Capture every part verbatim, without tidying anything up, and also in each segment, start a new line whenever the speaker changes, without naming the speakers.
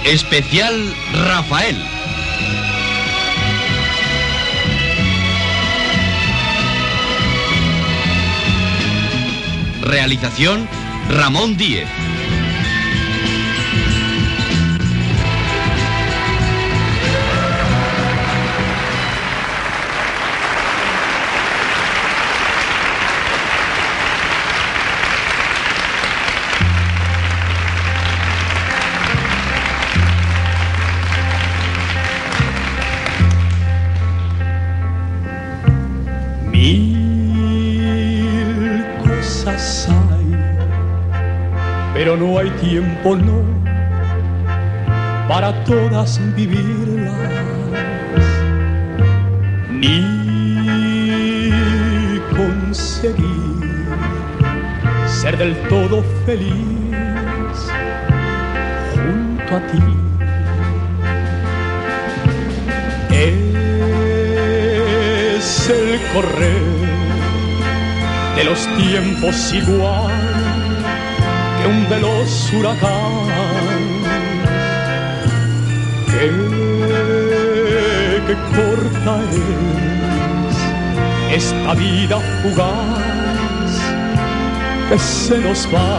Especial Rafael. Realización Ramón Díez.
Mil cosas hay, pero no hay tiempo, no, para todas vivirlas, ni conseguir ser del todo feliz junto a ti. Es el correr de los tiempos igual que un veloz huracán que, que corta es esta vida fugaz que se nos va.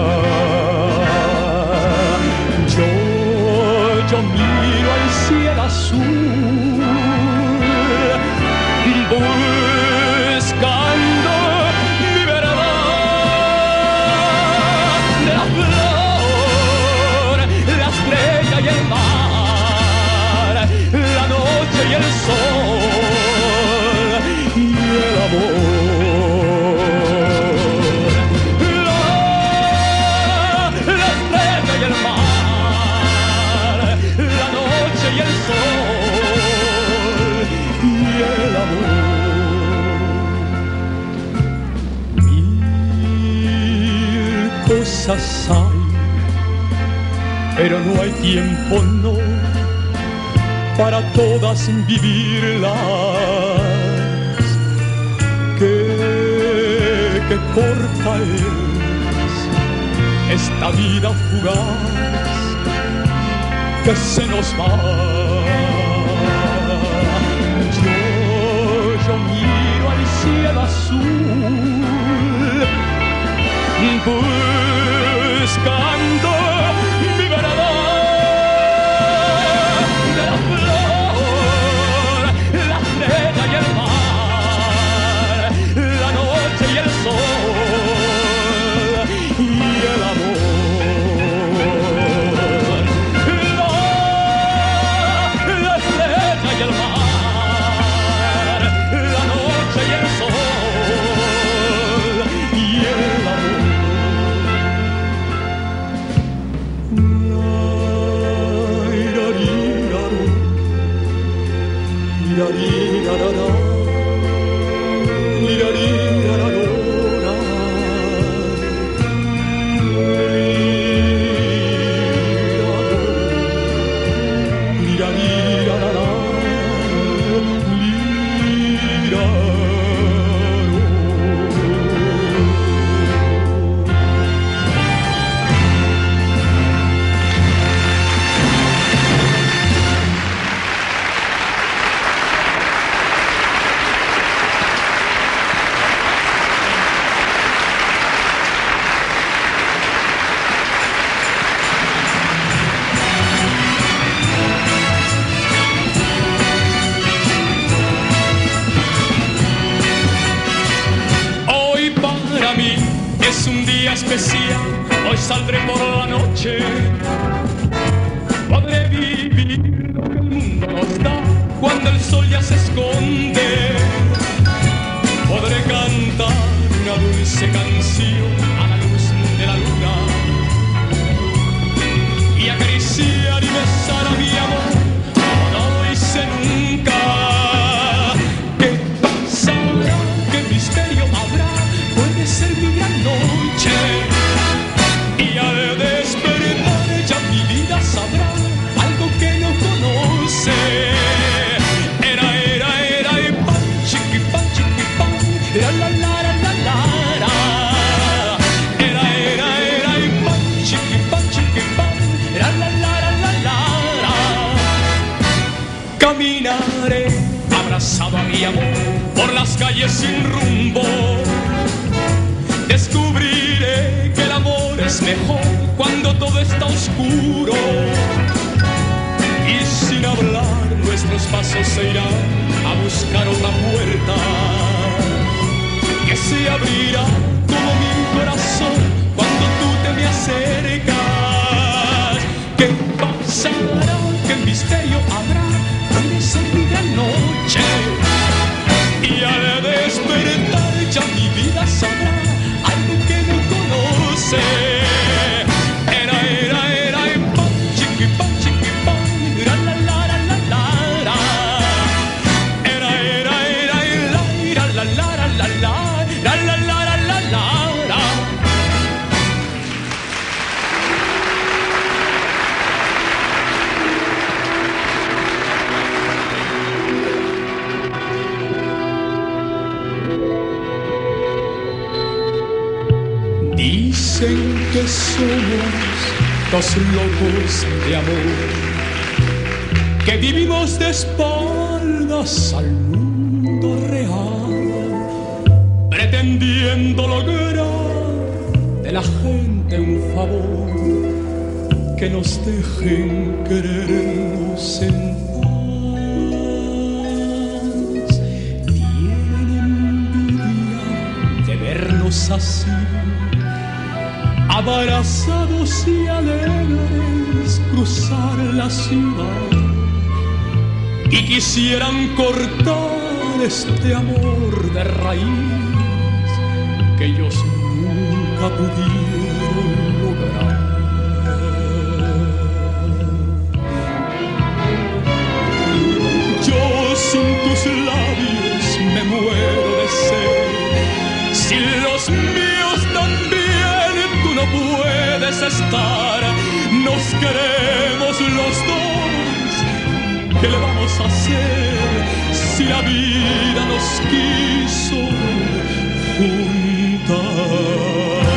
Yo, yo miro al cielo azul buscando mi verdad, la flor, la estrella y el mar, la noche y el sol y el amor. La, la estrella y el mar, la noche y el sol y el amor. Cosas hay, pero no hay tiempo, no, para todas vivirlas. Que, que corta es esta vida fugaz que se nos va. Yo, yo miro al cielo azul buscando mi verdad, de la flor, la estrella y el mar, la noche y el sol y el amor. La, la estrella y el mar, la noche y el sol y el amor. Es un día especial, hoy saldré por la noche. Podré vivir lo que el mundo nos da cuando el sol ya se esconde. Podré cantar una dulce canción a la luz de la luna y acariciar y besar a mi amor como no lo hice nunca. ¿Qué pasará? ¿Qué misterio habrá? Puede ser mi gran noche y al despertar ya mi vida sabrá algo que no conoce. Era, era, era, y pan, chiqui, pan, chiqui, pan, la, la, la, la, la, la. Era, era, era, y pan, chiqui, pan, chiqui, pan, la, la, la, la, la, la. caminaré abrazado a mi amor por las calles sin rumbo. Descubriré que el amor es mejor cuando todo está oscuro. Y sin hablar nuestros pasos se irán a buscar otra puerta que se abrirá como mi corazón cuando tú te me acercas. ¿Qué pasará? ¿Qué misterio habrá? Puede ser mi gran noche. Y al despertar ya mi vida sabrá algo que no conoce. Era, era, era, y pam, chiqui, pam, chiqui, pam, ra, la, la, la, la, la, la. Era, era, era, y la, ra, la, la, la, la, la, la, la, la, la, la, la. Dicen que somos dos locos de amor, que vivimos de espaldas al mundo real, pretendiendo lograr de la gente un favor, que nos dejen querernos en paz. Tienen envidia de vernos así, abrazados y alegres, cruzar la ciudad, y quisieran cortar este amor de raíz que ellos nunca pudieron lograr. Yo sin tus labios me muero de sed, sin los míos también tú no puedes estar. Nos queremos los dos, ¿qué le vamos a hacer si la vida nos quiso juntar?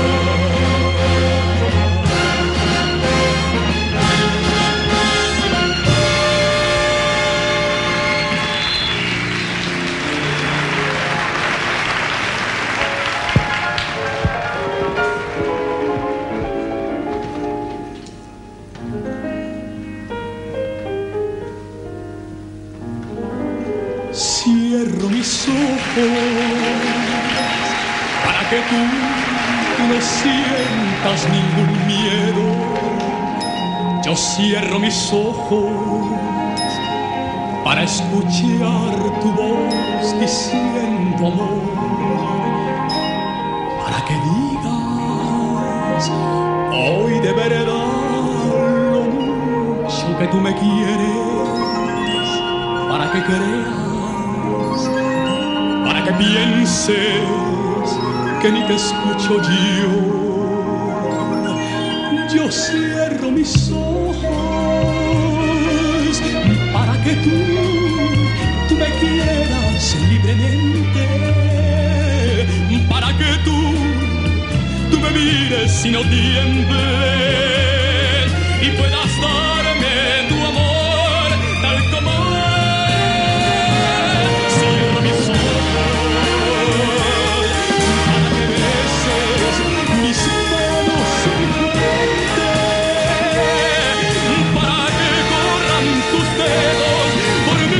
Cierro mis ojos para que tú, tú no sientas ningún miedo. Yo cierro mis ojos para escuchar tu voz diciendo amor, para que digas hoy de verdad lo mucho que tú me quieres, para que creas, para que pienses que ni te escucho yo. Yo cierro mis ojos para que tú, tú me quieras libremente, para que tú, tú me mires y no tiembles y puedas darme tu amor tal como es. Cierro mis ojos para que beses mis manos fuertes, para que corran tus dedos por mi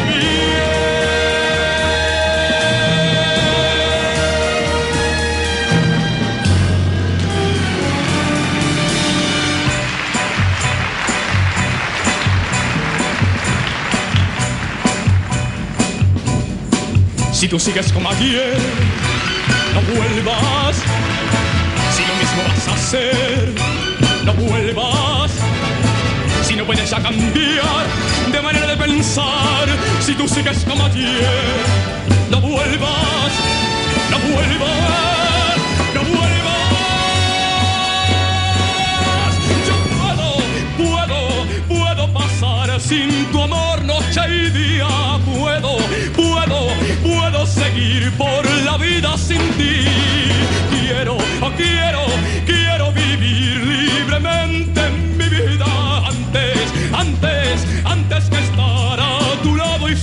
Si tú sigues como ayer, no vuelvas. Si lo mismo vas a hacer, no vuelvas. Si no puedes ya cambiar de manera de pensar, si tú sigues como ayer, no vuelvas, no vuelvas, no vuelvas. Yo puedo, puedo, puedo pasar sin tu amor noche y día. Puedo, puedo, puedo seguir por la vida sin ti. Quiero, quiero, quiero vivir libremente en mi vida. Antes, antes, antes que estar a tu lado y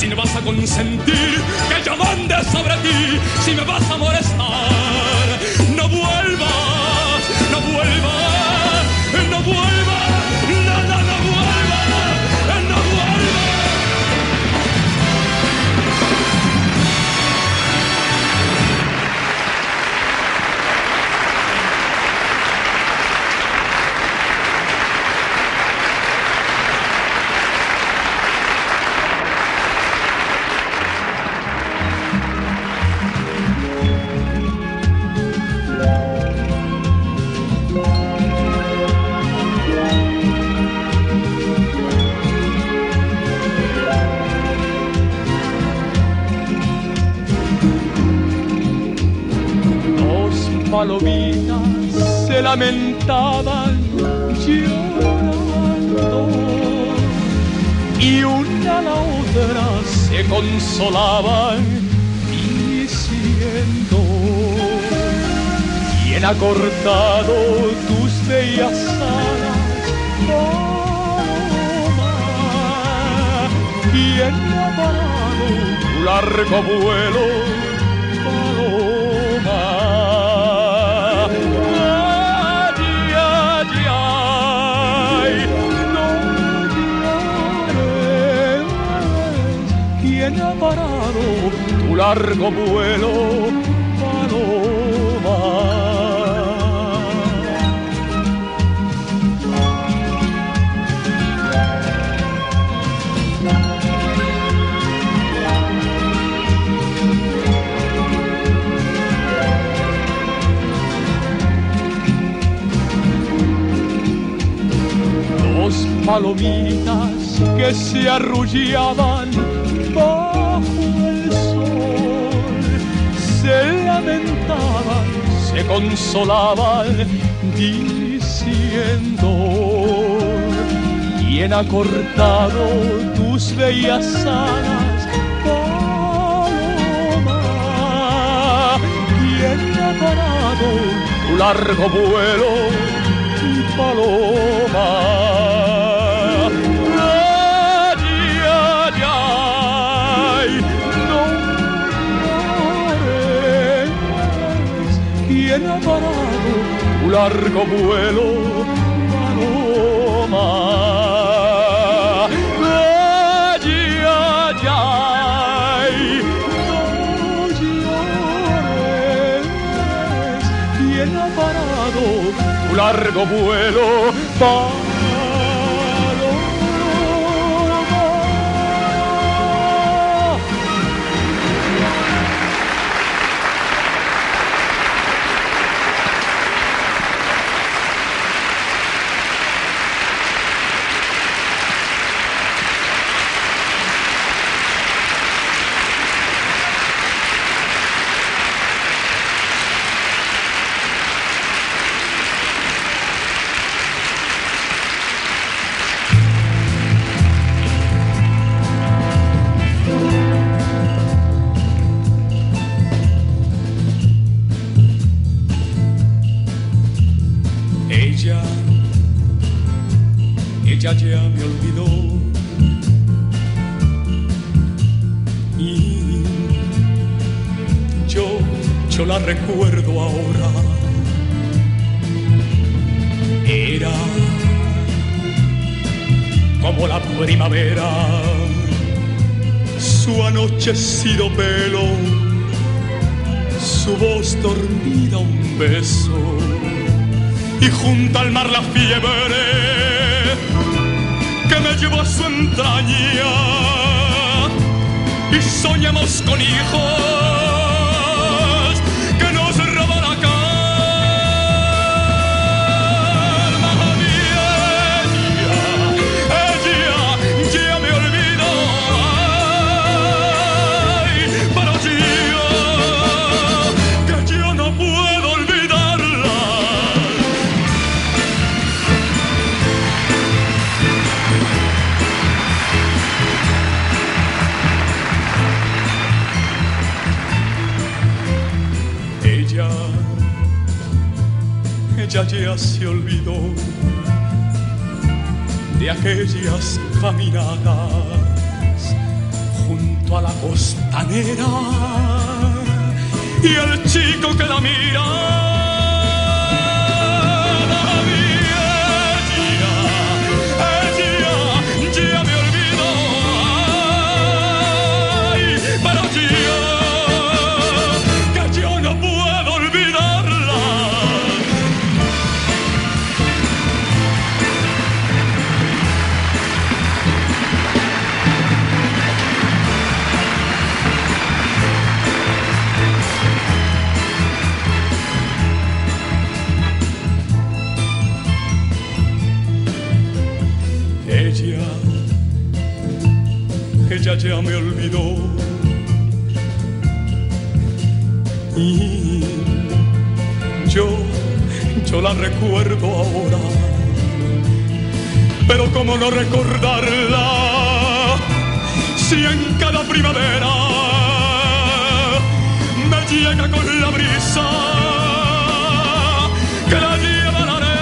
si no vas a consentir que yo mande sobre ti, si me vas a molestar, no vuelvas, no vuelvas, no vuelvas, no, no, no vuelvas, no vuelvas. Palomitas se lamentaban llorando y una a la otra se consolaban diciendo: ¿quién ha cortado tus bellas alas, paloma? ¿Quién ha parado tu largo vuelo, paloma? ¿Quién ha parado tu largo vuelo, paloma? Dos palomitas que se arrullaban bajo el sol, se lamentaban, se consolaban diciendo: ¿quién ha cortado tus bellas alas, paloma? ¿Quién ha parado tu largo vuelo, paloma? ¿Quién ha parado tu largo vuelo, paloma? Ay, ay, ay, no llores. ¿Quién ha parado tu largo vuelo, paloma? Ella ya me olvidó y yo, yo la recuerdo ahora. Era como la primavera, su anochecido pelo, su voz dormida, un beso, y junto al mar la fiebre que me llevó a su entraña, y soñamos con hijos que nos roban la calma. Ella, ella ya me olvidó, ay, pero yo, que yo no puedo olvidarla. Ella ya se olvidó de aquellas caminatas junto junto a la costanera y el chico que la mira. Ella ya me olvidó y yo, yo la recuerdo ahora, pero cómo no recordarla si en cada primavera me llega con la brisa que la lleva la arena.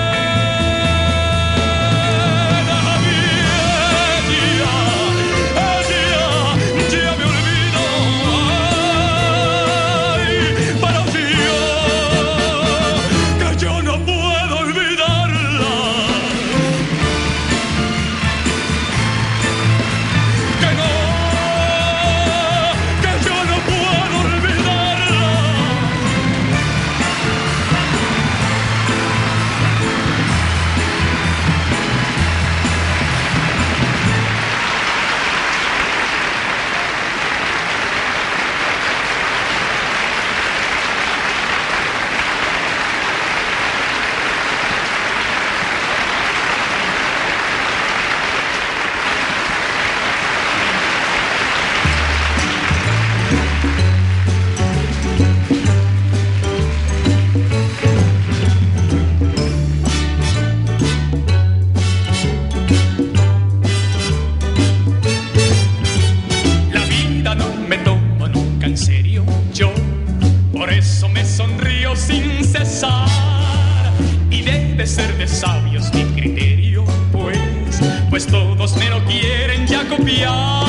Ser de sabios mi criterio, pues, pues todos me lo quieren ya copiar.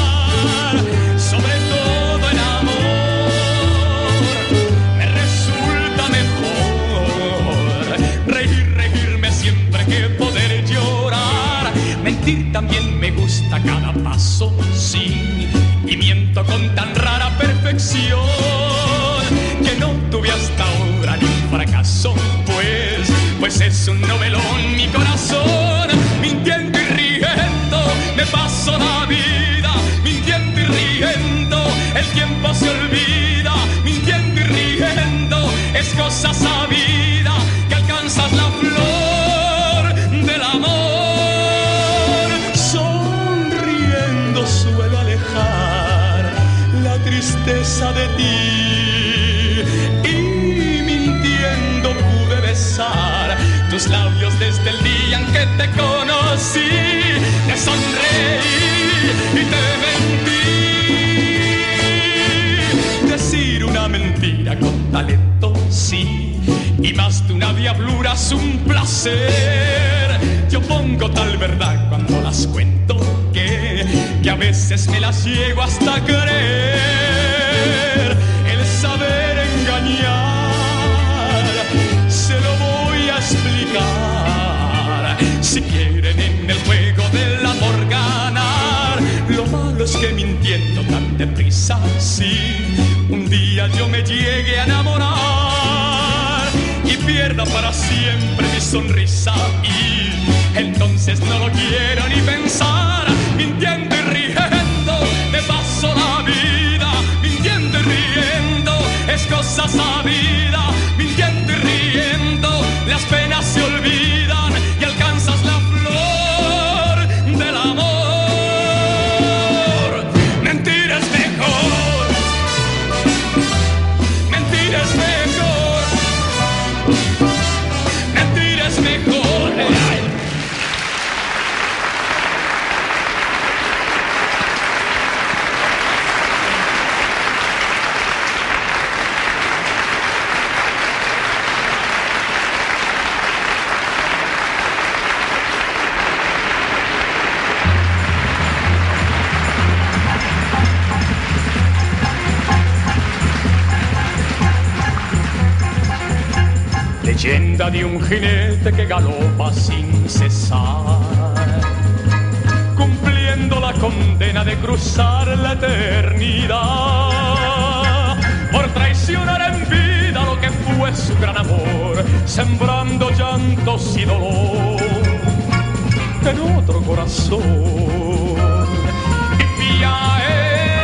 Sobre todo el amor me resulta mejor reír, reírme siempre que poder llorar. Mentir también me gusta cada paso, sí, y miento con tan rara perfección que no tuve hasta ahora ni un fracaso, pues Pues es un novelón mi corazón. Mintiendo y riendo me paso la vida. Mintiendo y riendo el tiempo se olvida. Mintiendo y riendo es cosa sabida que alcanzas la flor del amor. Sonriendo suelo alejar la tristeza de ti y mintiendo pude besar tus labios desde el día en que te conocí. Te sonreí y te mentí. Decir una mentira con talento, sí, y más de una diablura es un placer. Yo pongo tal verdad cuando las cuento que, que a veces me las llego hasta creer. El saber engañar se lo voy a explicar. Si quieren en el juego del amor ganar, lo malo es que mintiendo tan deprisa, sí, un día yo me llegue a enamorar y pierda para siempre mi sonrisa, y entonces no lo quiero ni pensar. Mintiendo y riendo me paso la vida. Mintiendo y riendo es cosa sabida. Mintiendo y riendo las penas se olvidan y alcanzas la flor del amor. Mentir es mejor. Mentir es mejor. Mentir es mejor. Leyenda de un jinete que galopa sin cesar, cumpliendo la condena de cruzar la eternidad, por traicionar en vida lo que fue su gran amor, sembrando llantos y dolor en otro corazón. Y Piaé,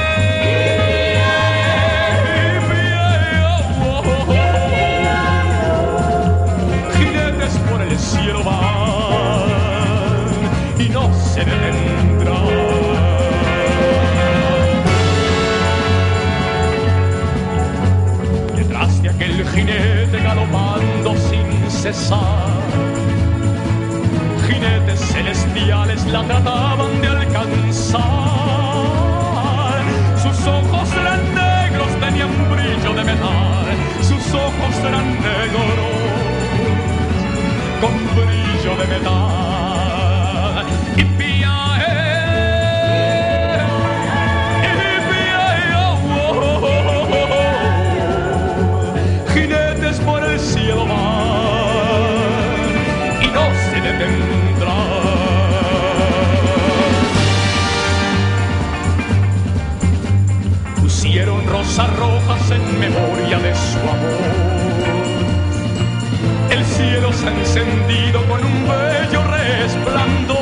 por el cielo van y no se detendrán. Detrás de aquel jinete galopando sin cesar, jinetes celestiales la trataban de alcanzar. Sus ojos eran negros, tenían brillo de metal, sus ojos eran negros con brillo de metal. Y Piaé, y Piaé, oh, oh, oh, oh. Jinetes por el cielo van y no se detendrán. Pusieron rosas rojas en memoria de su amor. El cielo se ha encendido con un bello resplandor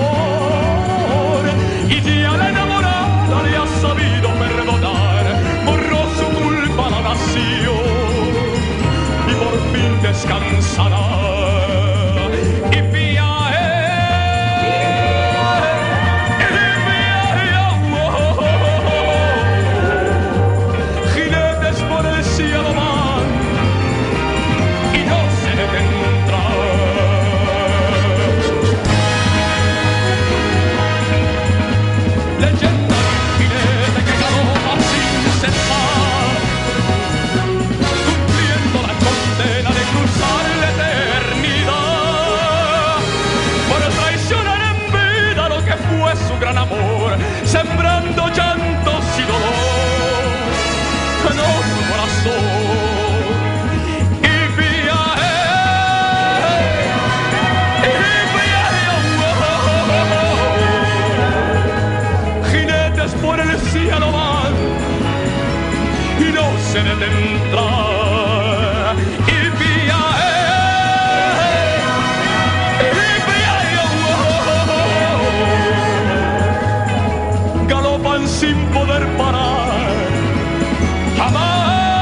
y ya la enamorada le ha sabido perdonar. Borró su culpa la nación y por fin descansará. Y Piaé, y Piaé, oh, oh, oh. Jinetes por el cielo van y no se detendrán. Leyenda de un jinete que galopa sin cesar, cumpliendo la condena de cruzar la eternidad, por traicionar en vida lo que fue su gran amor, sembrando llantos y dolor en otro corazón. Y Piaé, y Piaé, oh, oh, oh. Jinetes por el cielo van y no se detendrá. Y Piaé, y Piaé, oh, oh, oh. Galopan sin poder parar jamás.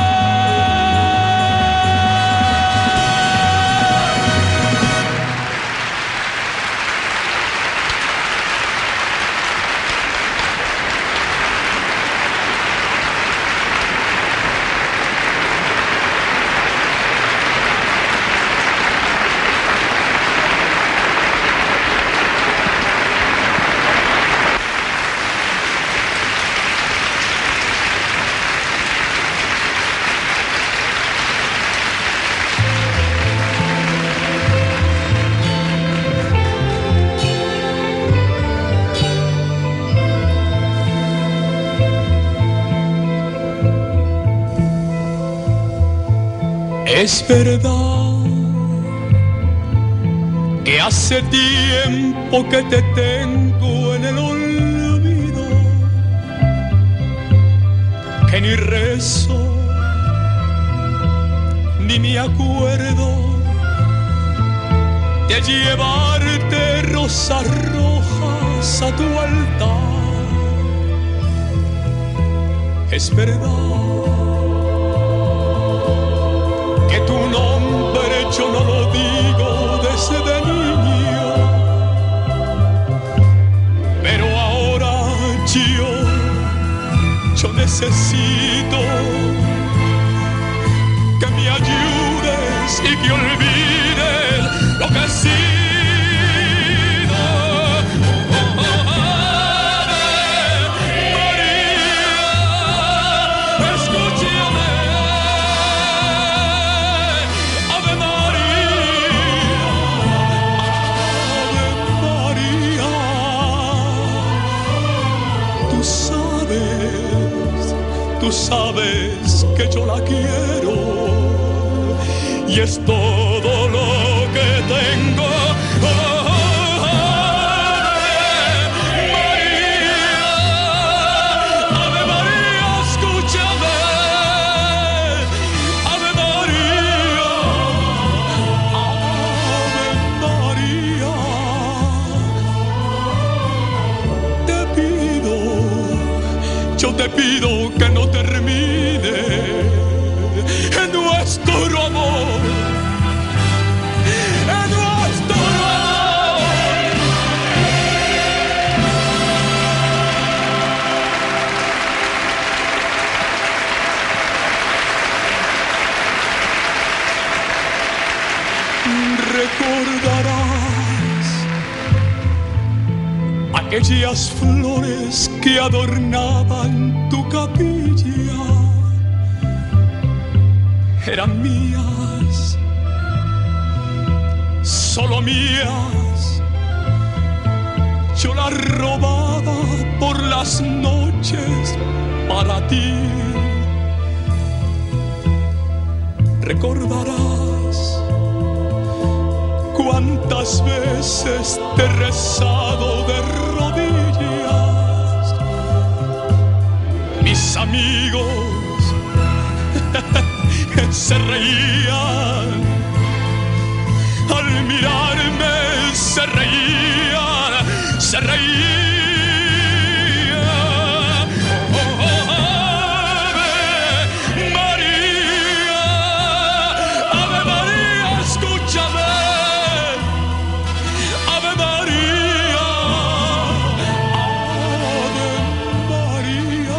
Es verdad que hace tiempo que te tengo en el olvido, que ni rezo ni me acuerdo de llevarte rosas rojas a tu altar. Es verdad que tu nombre yo no lo digo desde niño, pero ahora yo, yo necesito que me ayudes y que olvides lo que he sido. Tú sabes que yo la quiero y es todo lo yo te pido que no termine nuestro amor, nuestro amor. Recordarás aquellas flores que adornaban tu capilla, eran mías, solo mías. Yo las robaba por las noches para ti. Recordarás cuántas veces te he rezado de rodillas. Mis amigos se reían al mirarme, se reían, se reían. Oh, oh, oh, Ave María, Ave María, escúchame. Ave María, Ave María.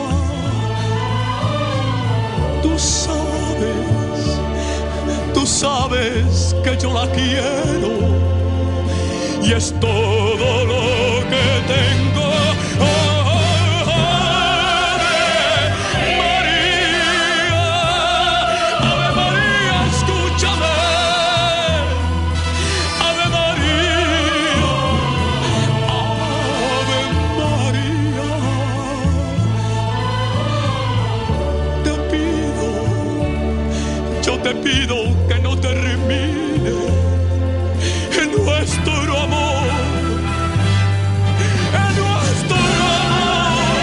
Tú sabes, tú sabes que yo la quiero y es todo lo que tengo. Oh, oh, Ave María, Ave María, escúchame. Ave María, Ave María. Te pido, yo te pido que no termine nuestro amor, nuestro amor,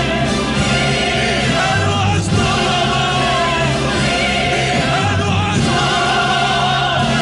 nuestro amor, nuestro amor.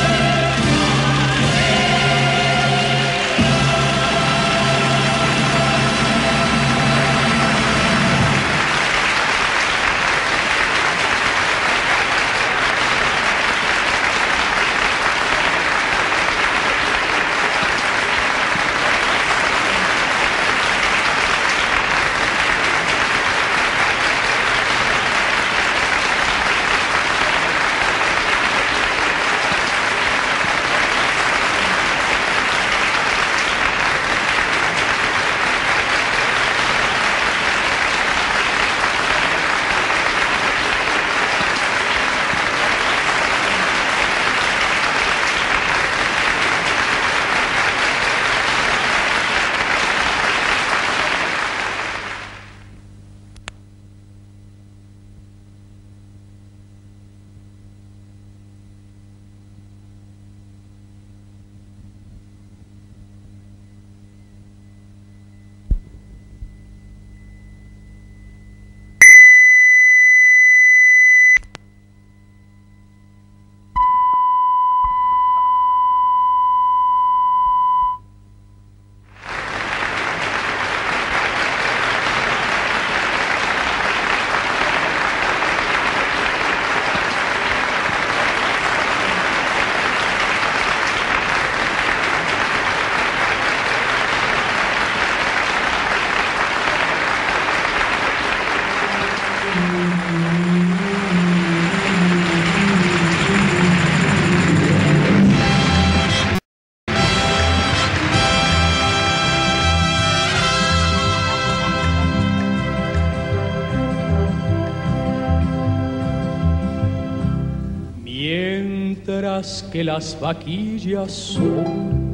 Mientras que las vaquillas son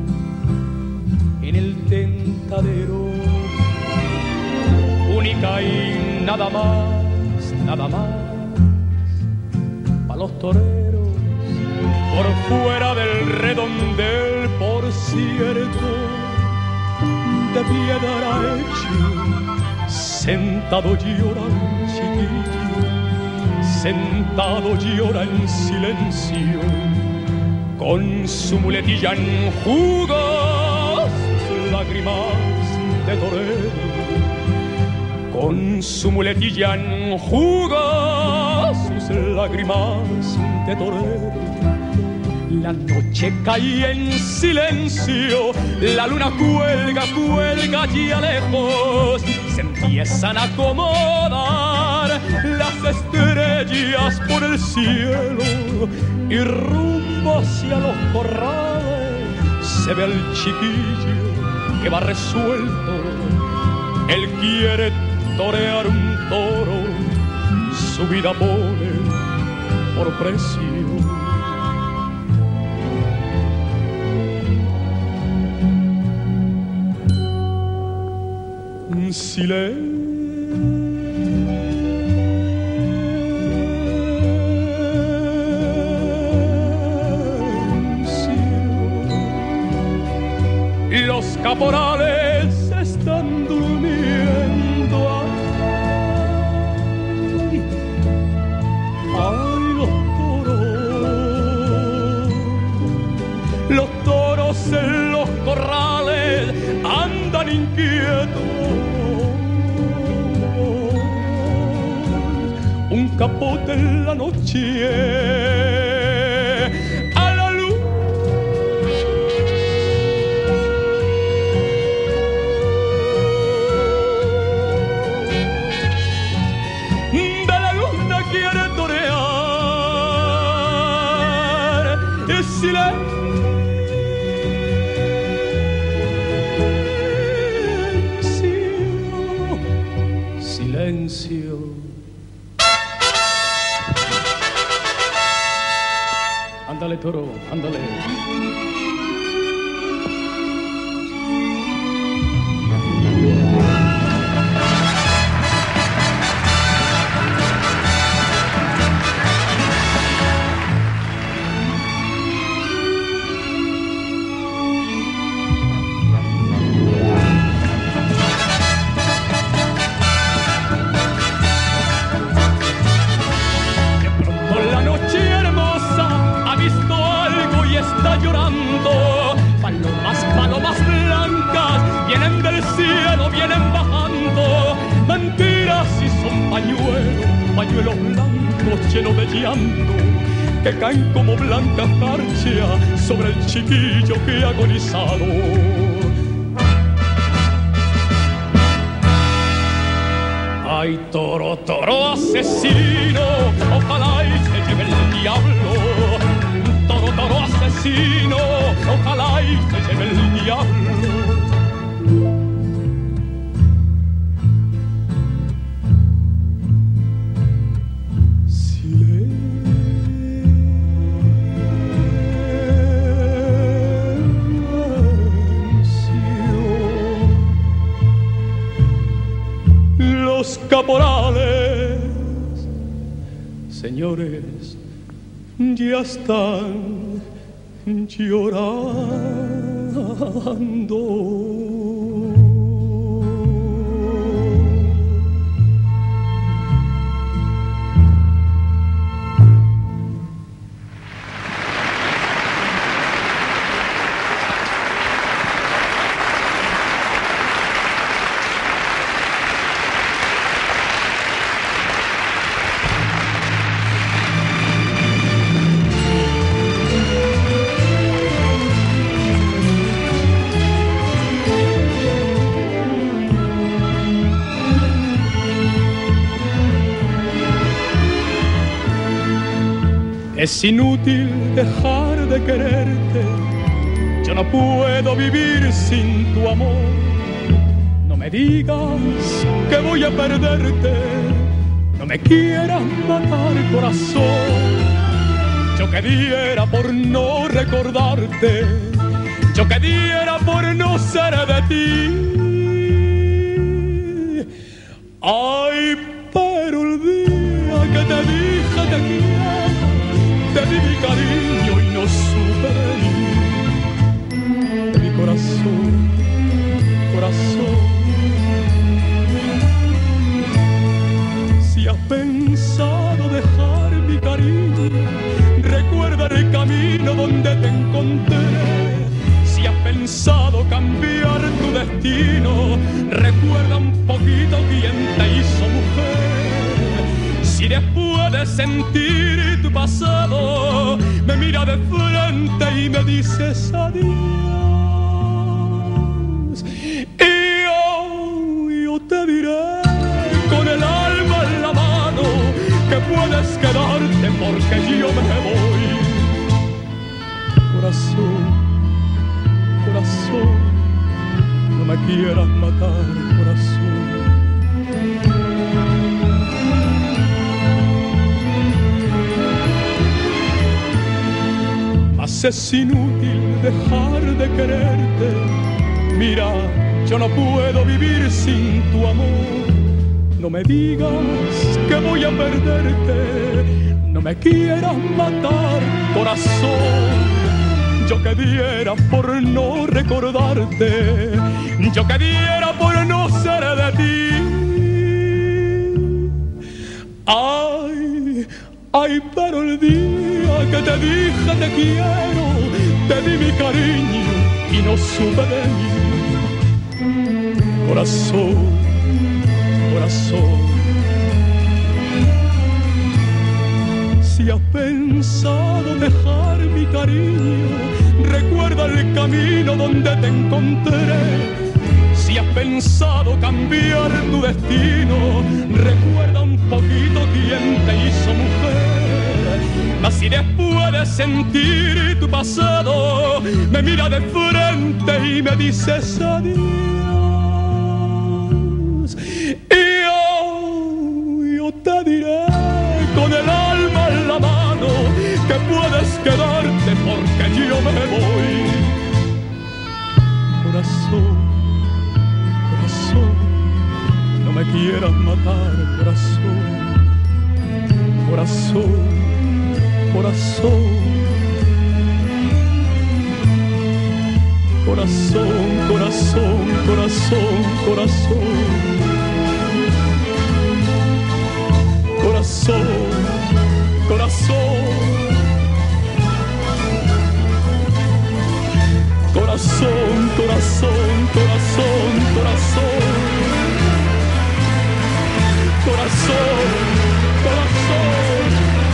en el tentadero, única y nada más, nada más, pa' los toreros, por fuera del redondel, por cierto, de piedra hecho, sentado llora un chiquillo, sentado llora en silencio, con su muletilla enjuga sus lágrimas de torero. con su muletilla enjuga sus lágrimas de torero. La noche cae en silencio, la luna cuelga, cuelga allí a lejos. Se empiezan a acomodar las estrellas por el cielo y rumbo hacia los corrales se ve al chiquillo que va resuelto. Él quiere torear un toro, su vida pone por precio. Silencio, los caporales están durmiendo. Ay, ay, los toros, los toros en los corrales andan inquietos. Un capote en la noche a la luz de la luna quiere torear. Es silencio, silencio. Ándale, toro, ándale. Pañuelos blancos llenos de llanto que caen como blancas jarcias sobre el chiquillo que ha agonizado. Ay, toro, toro asesino, ojalá y se lleve el diablo. Toro, toro asesino, ojalá y se lleve el diablo. Los caporales, señores, ya están llorando. Es inútil dejar de quererte, yo no puedo vivir sin tu amor. No me digas que voy a perderte, no me quieras matar, corazón. Yo que diera por no recordarte, yo que diera por no ser de ti. Ay, pero el día que te dije te quiero, te di mi cariño y no supe de mi corazón, corazón. Si has pensado dejar mi cariño, recuerda el camino donde te encontré. Si has pensado cambiar tu destino, recuerda un poquito quién te puede sentir tu pasado, me mira de frente y me dices adiós. Y yo, yo te diré con el alma en la mano que puedes quedarte porque yo me voy. Corazón, corazón, no me quieras matar, corazón. Mas es inútil dejar de quererte. Mira, yo no puedo vivir sin tu amor. No me digas que voy a perderte. No me quieras matar, corazón. Yo que diera por no recordarte, yo que diera por no ser de ti. Ay, ay, pero el día que te dije te quiero, te di mi cariño y no supe de mí. Corazón, corazón, si has pensado dejar mi cariño, recuerda el camino donde te encontré. Si has pensado cambiar tu destino, recuerda un poquito quién te hizo mujer. Mas si después de sentir tu pasado, me mira de frente y me dices adiós. Y yo, yo te diré con el alma en la mano que puedes quedarte porque yo me voy. Corazón, corazón, no me quieras matar, corazón. Corazón, corazón, corazón, corazón, corazón, corazón. Corazón, corazón, corazón, corazón, corazón, corazón, corazón, corazón,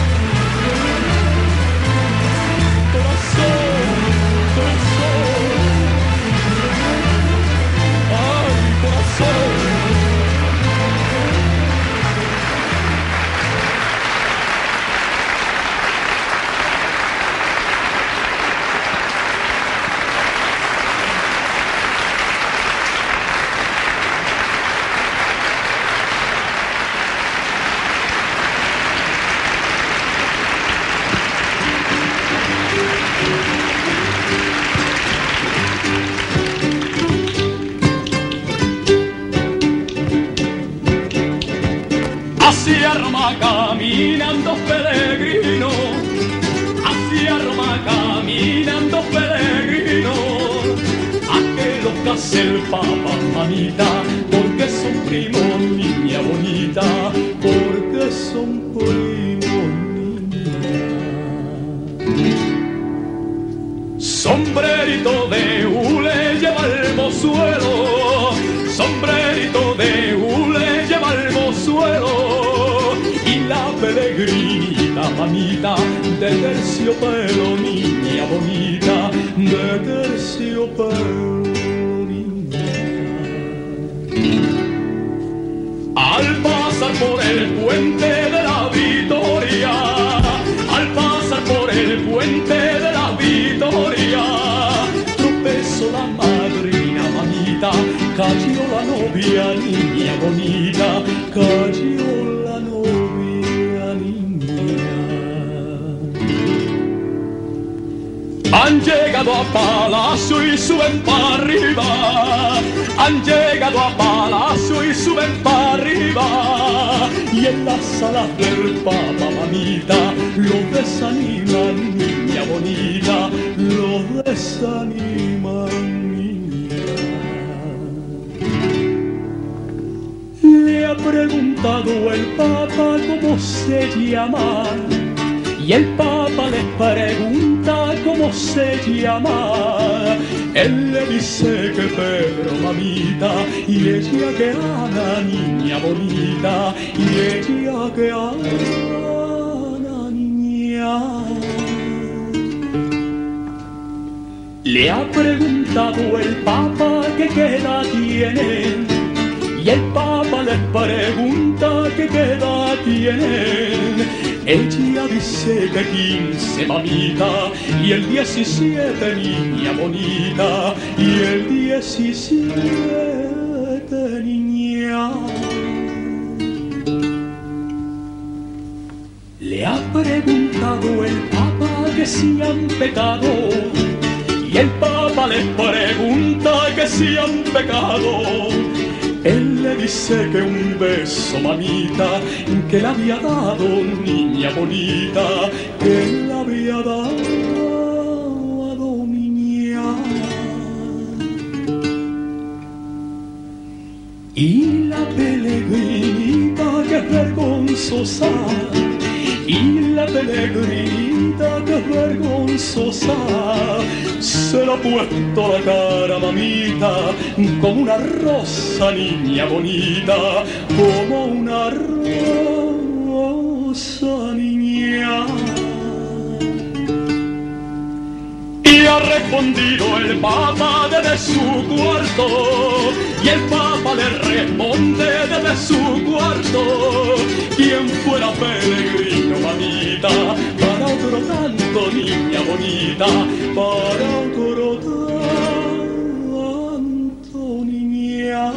corazón, corazón, ay, corazón. Hacia Roma caminan dos peregrinos, hacia Roma caminan dos peregrinos, a que los case el Papa, mamita, porque son primos, niña bonita, porque son primos, niña. Sombrerito de hule lleva el mozuelo, sombrerito de hule lleva el mozuelo. Peregrinita, mamita, de terciopelo, niña bonita, de terciopelo, niña. Al pasar por el puente de la Victoria, al pasar por el puente de la Victoria, tropezó la madrina, mamita, cayó la novia, niña bonita, cayó la novia. Han llegado a Palacio y suben para arriba, han llegado a Palacio y suben para arriba, y en las salas del Papa, mamita, lo desaniman, niña bonita, lo desaniman, niña. Le ha preguntado el Papa cómo se llama, y el Papa les pregunta cómo se llama. Él le dice que Pedro, mamita, y ella que Ana, niña bonita, y ella que Ana. Le ha preguntado el Papa que qué edad tiene, y el Papa le pregunta que qué edad tiene. Ella dice que quince, mamita, y el diecisiete, niña bonita, y el diecisiete, niña. Le ha preguntado el Papa que si han pecado, y el Papa le pregunta que si han pecado. Él le dice que un beso, mamita, que le había dado, niña bonita, que le había dado, niña. Y la peregrinita que es vergonzosa, y la peregrinita que es vergonzosa, se le ha puesto la cara, mamita, como una rosa, niña bonita, como una rosa, niña. Y ha respondido el Papa desde su cuarto, y el Papa le responde desde su cuarto: quien fuera peregrino, mamita, para otro tanto, niña bonita, para otro tanto, niña.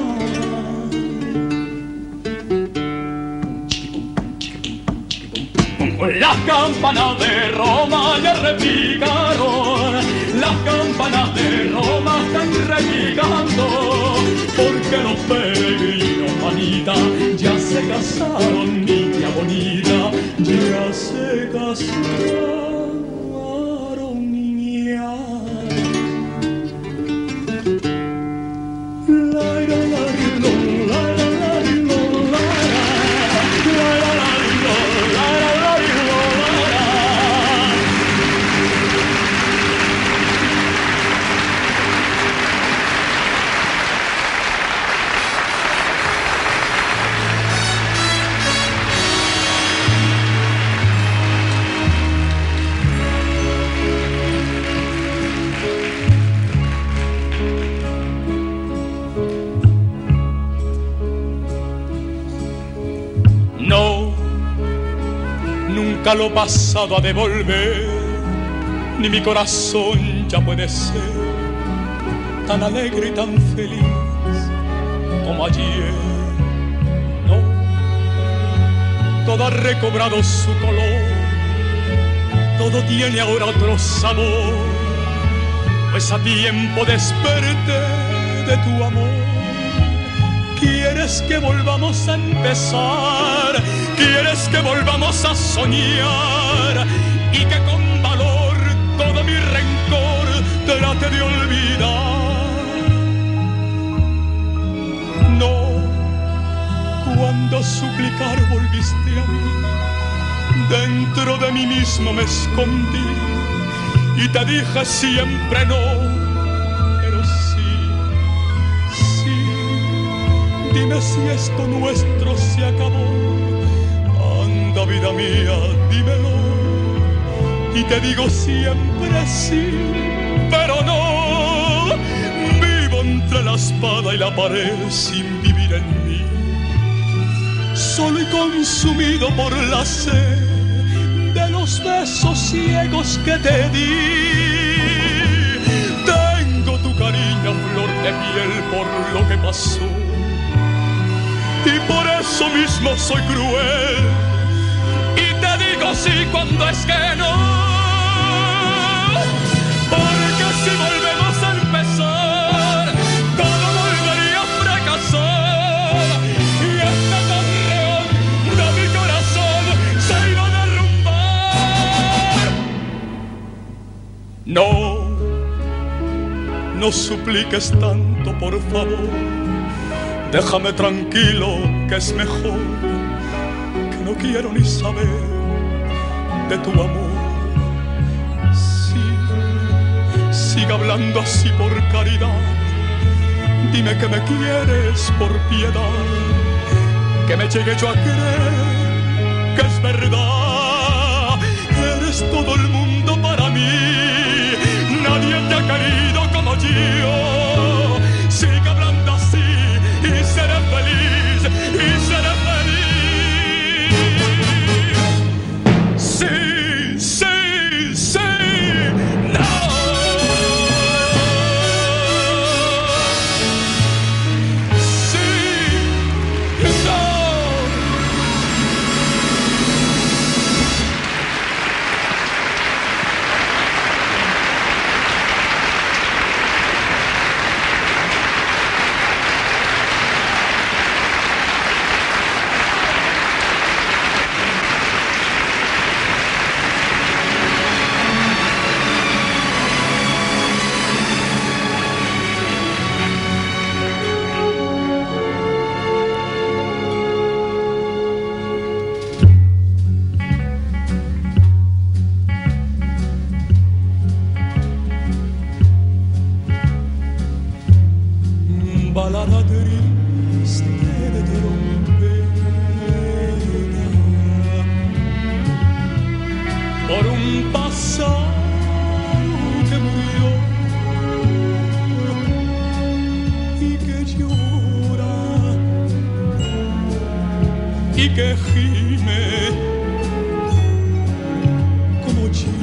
Las campanas de Roma ya repicaron, las campanas de Roma están repicando, porque los peregrinos, manita, ya se casaron, niña bonita, ya se casaron, niña. La, la, la, la, la, la, la, nunca lo pasado a devolver, ni mi corazón ya puede ser tan alegre y tan feliz como ayer. No, todo ha recobrado su color, todo tiene ahora otro sabor, pues a tiempo desperté de tu amor. Quieres que volvamos a empezar, quieres que volvamos a soñar, y que con valor todo mi rencor trate de olvidar. No, cuando suplicar volviste a mí, dentro de mí mismo me escondí y te dije siempre no. Dime si esto nuestro se acabó. Anda, vida mía, dímelo. Y te digo siempre sí, pero no. Vivo entre la espada y la pared sin vivir en mí, solo y consumido por la sed de los besos ciegos que te di. Tengo tu cariño a flor de piel por lo que pasó, y por eso mismo soy cruel, y te digo sí cuando es que no. Porque si volvemos a empezar, todo volvería a fracasar, y este torreón de mi corazón se iba a derrumbar. No, no supliques tanto, por favor. Déjame tranquilo, que es mejor, que no quiero ni saber de tu amor. Sí, sigue hablando así por caridad. Dime que me quieres por piedad, que me llegue yo a creer que es verdad. Eres eres todo el mundo para mí. Nadie te ha querido como yo. Sigue hablando así y seré feliz, y seré feliz. Sí, sí, sí, no. Balada triste de trompeta por un pasado que murió y que llora y que gime como yo.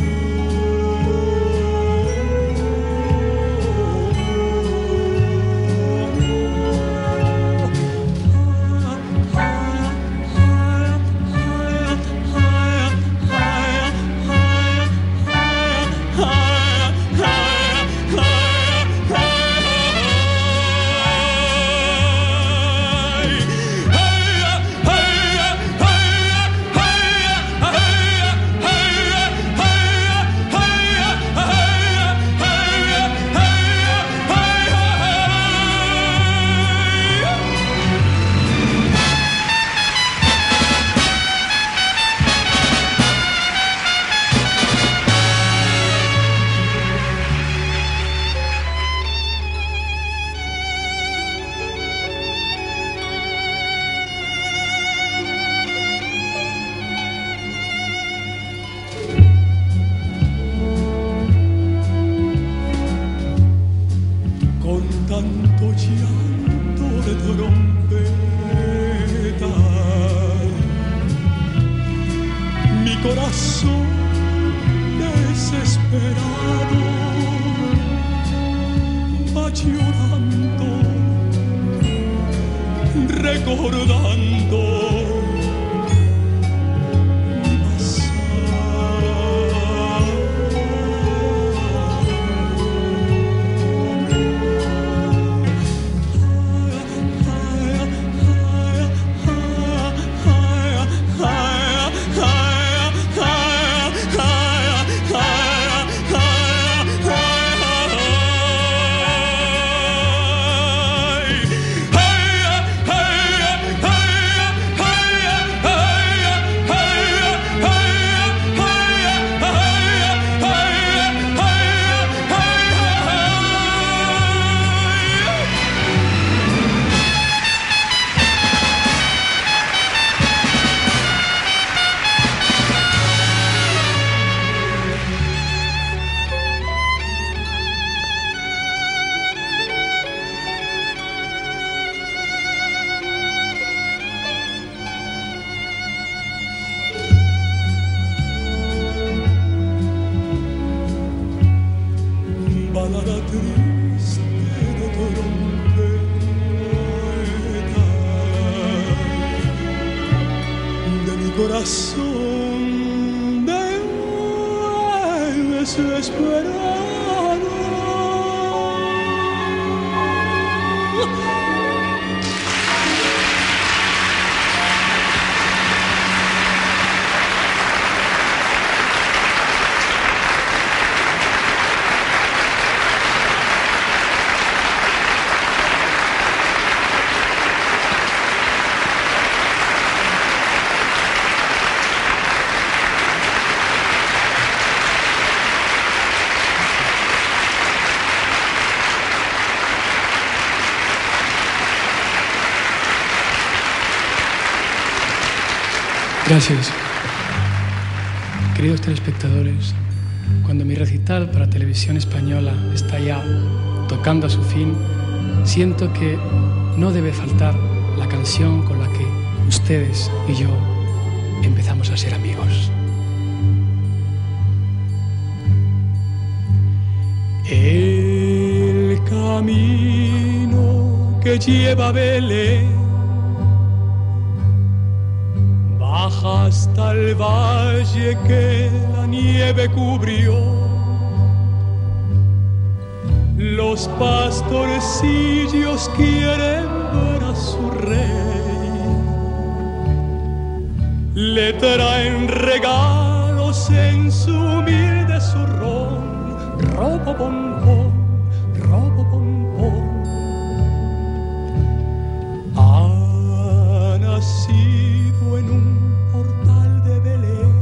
Tanto llanto de trompeta, mi corazón desesperado va llorando, recordando mi balada triste de trompeta de mi corazón desesperado.
Gracias. Queridos telespectadores, cuando mi recital para Televisión Española está ya tocando a su fin, siento que no debe faltar la canción con la que ustedes y yo empezamos a ser amigos. El camino que lleva a Belén baja hasta el valle que la nieve cubrió. Los pastorcillos quieren ver a su rey, le traen regalos en su humilde zurrón. Robo bombón, robo bombón. Ha nacido en un portal de Belén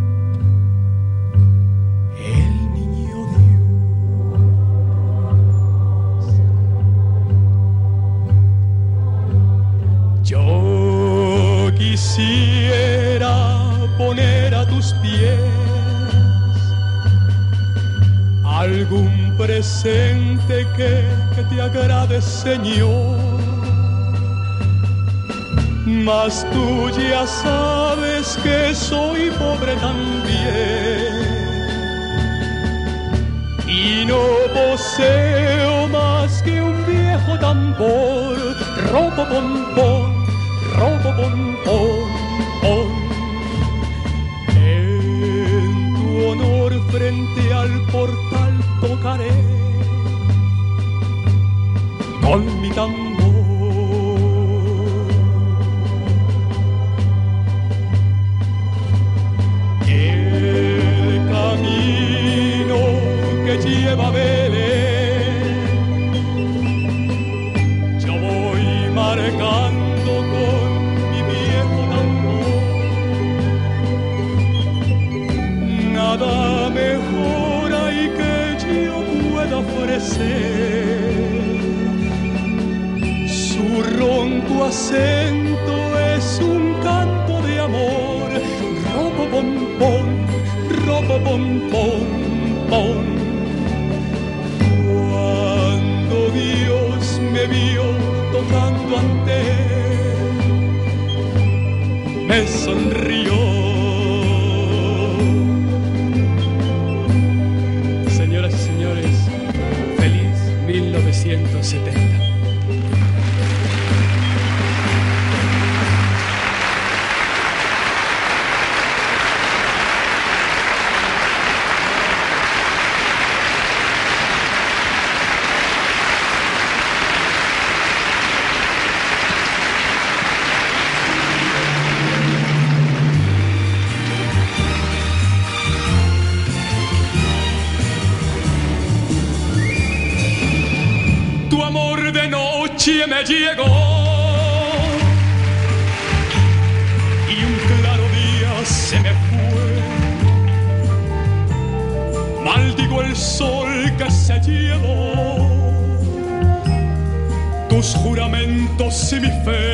el niño Dios. Yo quisiera poner a tus pies algún presente que, que te agrade, Señor, mas tú ya sabes que soy pobre también y no poseo más que un viejo tambor. Robo bombón, robo bombón, bon. En tu honor frente al portal tocaré con mi tambor. El camino que lleva a Belén yo voy marcando con mi viejo tambor. Nada mejor hay que yo pueda ofrecer. Su ronco acento es un canto de amor. Robo bombón, robo bombón, bon. Cuando Dios me vio tocando ante él, me sonrió. Señoras y señores, feliz mil novecientos setenta. Me llegó y un claro día se me fue. Maldigo el sol que se llevó tus juramentos y mi fe.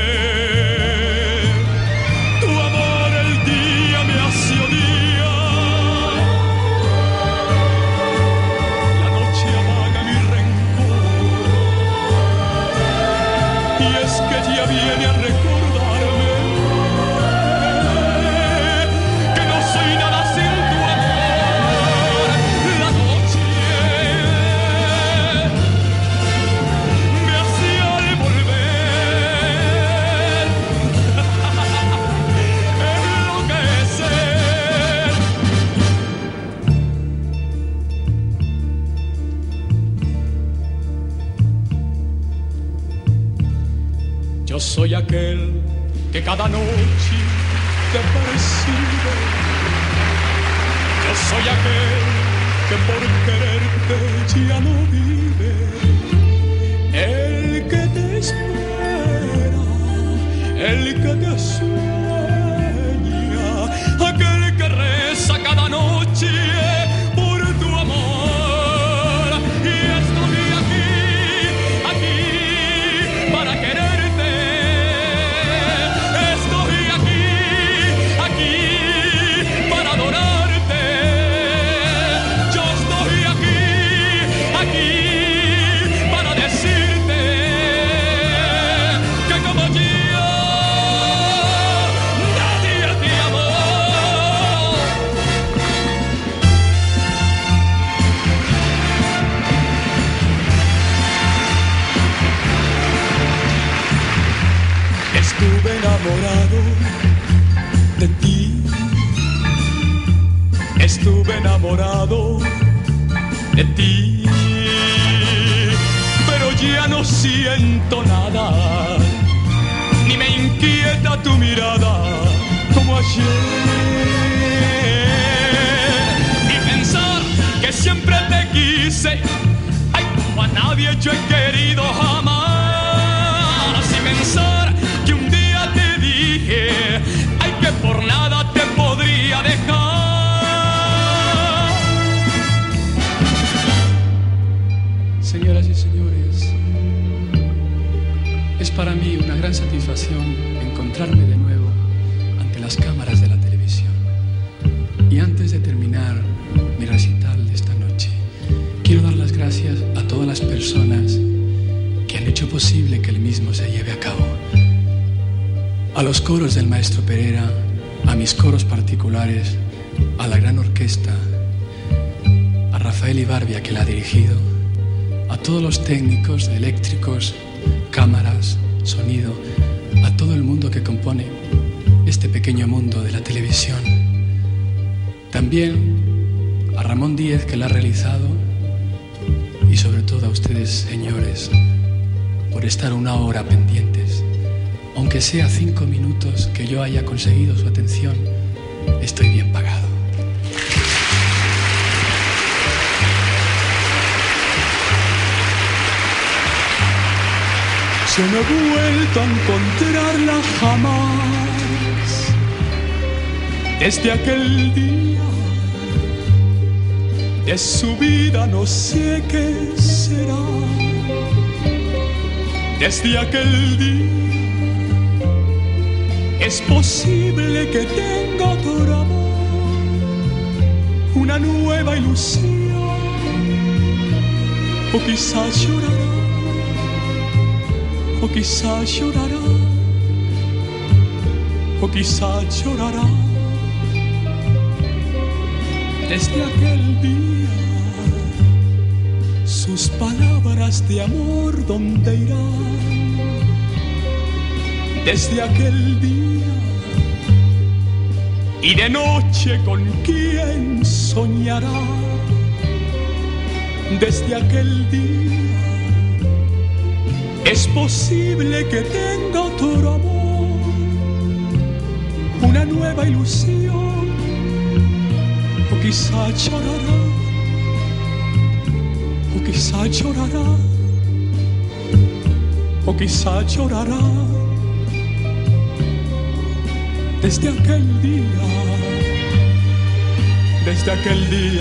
Tu amor el día me hace odiar, la noche apaga mi rencor. Y es que ya viene a recordarme que no soy nada sin tu amor. La noche me hacía al volver enloquecer. Yo soy aquel que cada noche te persigue. Yo soy aquel que por quererte ya no vive. El que te espera, el que te sueña, aquel que reza cada noche por tu amor. Y estoy aquí, aquí para quererte. Estoy aquí, aquí para adorarte.
estuve enamorado de ti. Estuve enamorado de ti, pero ya no siento nada, ni me inquieta tu mirada como ayer. Y pensar que siempre te quise, ay, como a nadie yo he querido jamás. Y pensar que un día te dije, ay, que por nada te podría dejar.
Señoras y señores, es para mí una gran satisfacción encontrarme de nuevo ante las cámaras de la televisión. Y antes de terminar mi recital de esta noche, quiero dar las gracias a todas las personas que han hecho posible que el mismo se lleve a cabo. A los coros del maestro Perera, a mis coros particulares, a la gran orquesta, a Rafael Ibarbia, que la ha dirigido, a todos los técnicos eléctricos, cámaras, sonido, a todo el mundo que compone este pequeño mundo de la televisión. También a Ramón Díez, que la ha realizado, y sobre todo a ustedes, señores, por estar una hora pendientes. Aunque sea cinco minutos que yo haya conseguido su atención, estoy bien pagado.
Yo no he vuelto a encontrarla jamás desde aquel día. De su vida no sé qué será. Desde aquel día es posible que tenga otro amor, una nueva ilusión, o quizás llorará. O quizá llorará, o quizá llorará. Desde aquel día, sus palabras de amor, ¿dónde irán? Desde aquel día, y de noche con quién soñará. Desde aquel día, es posible que tenga otro amor, una nueva ilusión, o quizá llorará, o quizá llorará, o quizá llorará. Desde aquel día, desde aquel día.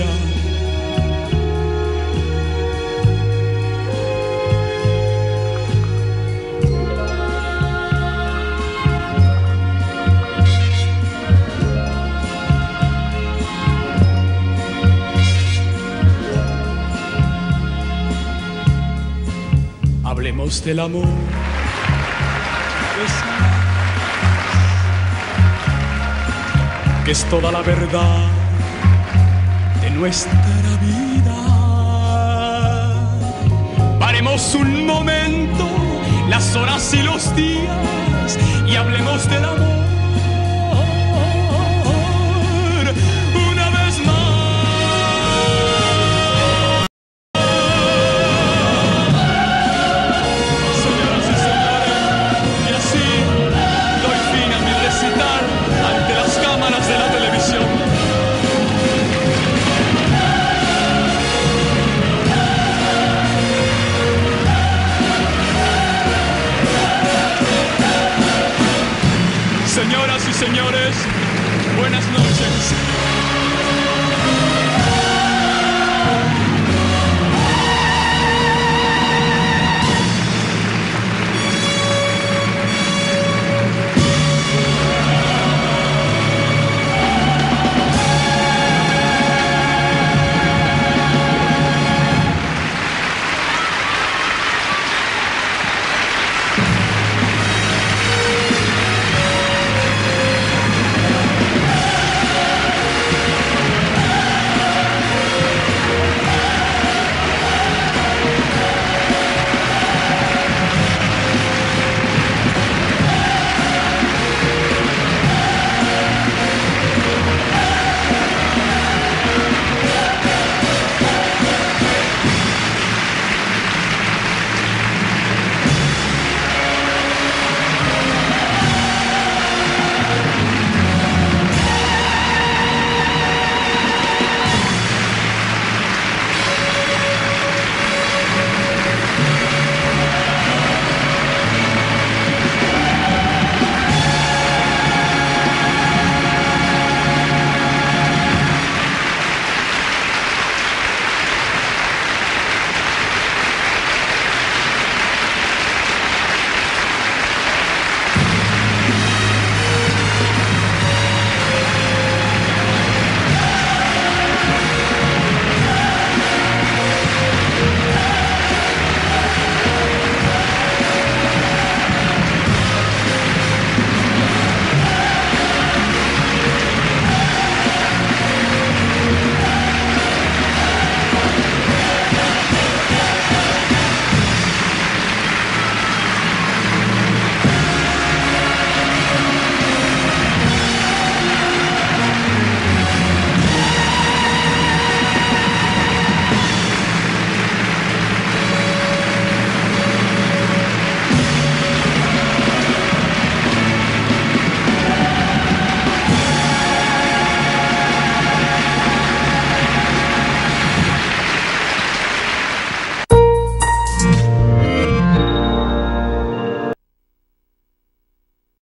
Hablemos del amor, que es toda la verdad de nuestra vida. Paremos un momento las horas y los días y hablemos del amor. Señoras y señores, buenas noches.